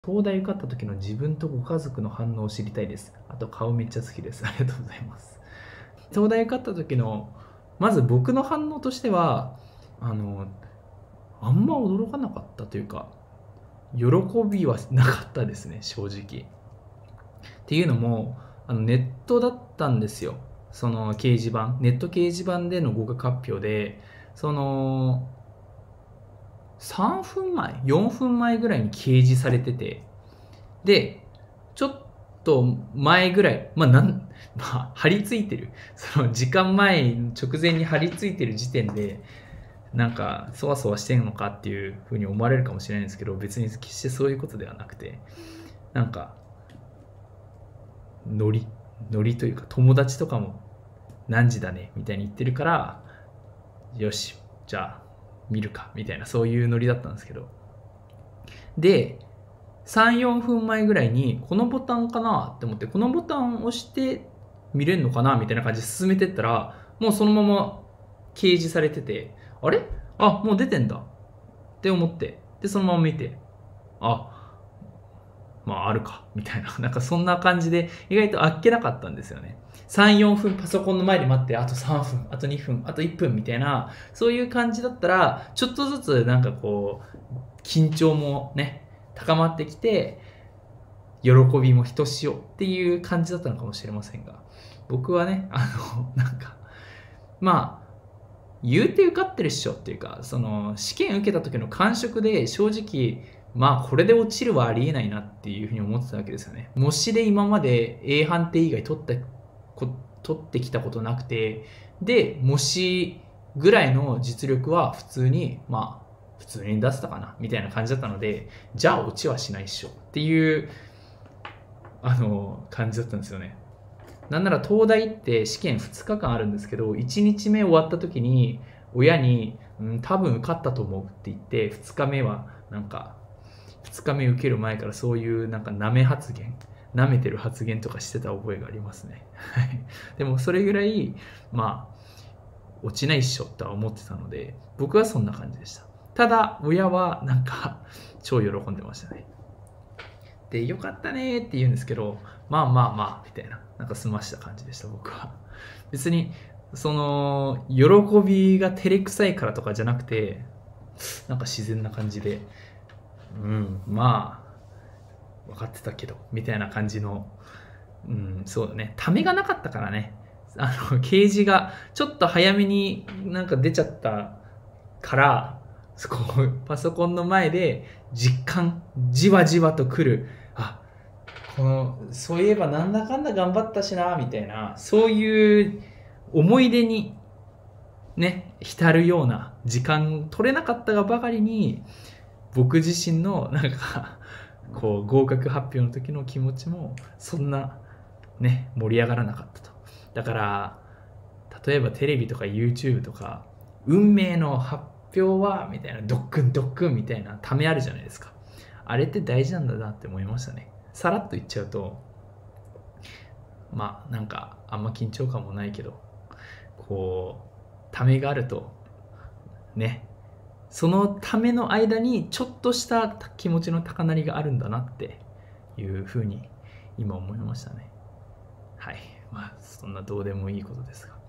東大受かった時の自分とご家族の反応を知りたいです。あと顔めっちゃ好きです。ありがとうございます。東大受かった時の、まず僕の反応としては、あんま驚かなかったというか、喜びはなかったですね、正直。っていうのも、ネットだったんですよ。その掲示板、ネット掲示板での合格発表で、3分前、4分前ぐらいに掲示されてて、で、ちょっと前ぐらい、貼り付いてる。その時間前、直前に貼り付いてる時点で、なんか、そわそわしてんのかっていうふうに思われるかもしれないんですけど、別に決してそういうことではなくて、なんか、ノリというか、友達とかも何時だねみたいに言ってるから、よし、じゃあ見るかみたいな、そういうノリだったんですけど。で、3、4分前ぐらいに、このボタンかなって思って、このボタンを押して見れるのかなみたいな感じで進めてったら、もうそのまま掲示されてて、あれもう出てんだって思って、で、そのまま見て、あるか、みたいな。なんかそんな感じで、意外とあっけなかったんですよね。3、4分パソコンの前で待って、あと3分、あと2分、あと1分みたいな、そういう感じだったら、ちょっとずつなんかこう、緊張もね、高まってきて、喜びもひとしおっていう感じだったのかもしれませんが、僕はね、言うて受かってるっしょっていうか、その試験受けた時の感触で正直、これで落ちるはありえないなっていうふうに思ってたわけですよね。模試で今まで A 判定以外取ってきたことなくて、で、模試ぐらいの実力は普通に出せたかなみたいな感じだったので、じゃあ落ちはしないっしょっていう感じだったんですよね。なんなら東大って試験2日間あるんですけど、1日目終わった時に親に、多分受かったと思うって言って、2日目は2日目受ける前からそういう舐め発言、舐めてる発言とかしてた覚えがありますね。でもそれぐらい、落ちないっしょとは思ってたので、僕はそんな感じでした。ただ、親は超喜んでましたね。で、よかったねって言うんですけど、みたいな、済ました感じでした、僕は。別に、その、喜びが照れくさいからとかじゃなくて、自然な感じで、分かってたけど、みたいな感じの、そうだね、ためがなかったからね、掲示がちょっと早めに出ちゃったから、パソコンの前で実感、じわじわと来る、そういえばなんだかんだ頑張ったしな、みたいな、そういう思い出にね、浸るような時間取れなかったがばかりに、僕自身の合格発表の時の気持ちもそんなね、盛り上がらなかったと。だから、例えばテレビとか YouTube とか、運命の発表は、みたいな、ドックンドックンみたいなためあるじゃないですか。あれって大事なんだなって思いましたね。さらっと言っちゃうと、あんま緊張感もないけど、ためがあると、ね、そのための間にちょっとした気持ちの高鳴りがあるんだなっていうふうに今思いましたね。はい。そんなどうでもいいことですが。